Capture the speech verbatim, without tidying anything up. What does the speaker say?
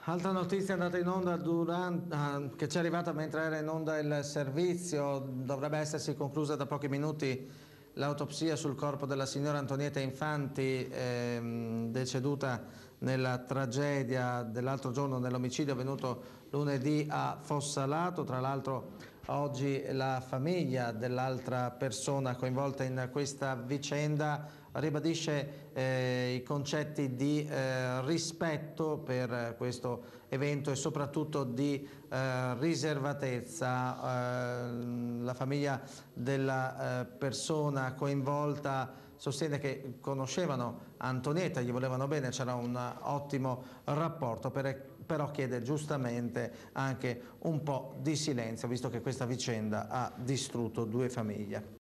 Altra notizia è andata in onda durante, che ci è arrivata mentre era in onda il servizio. Dovrebbe essersi conclusa da pochi minuti l'autopsia sul corpo della signora Antonietta Infanti, ehm, deceduta nella tragedia dell'altro giorno, nell'omicidio avvenuto lunedì a Fossalato. Tra l'altro oggi la famiglia dell'altra persona coinvolta in questa vicenda ribadisce eh, i concetti di eh, rispetto per questo evento e soprattutto di eh, riservatezza. Eh, la famiglia della eh, persona coinvolta sostiene che conoscevano Antonietta, gli volevano bene, c'era un ottimo rapporto, per, però chiede giustamente anche un po' di silenzio, visto che questa vicenda ha distrutto due famiglie.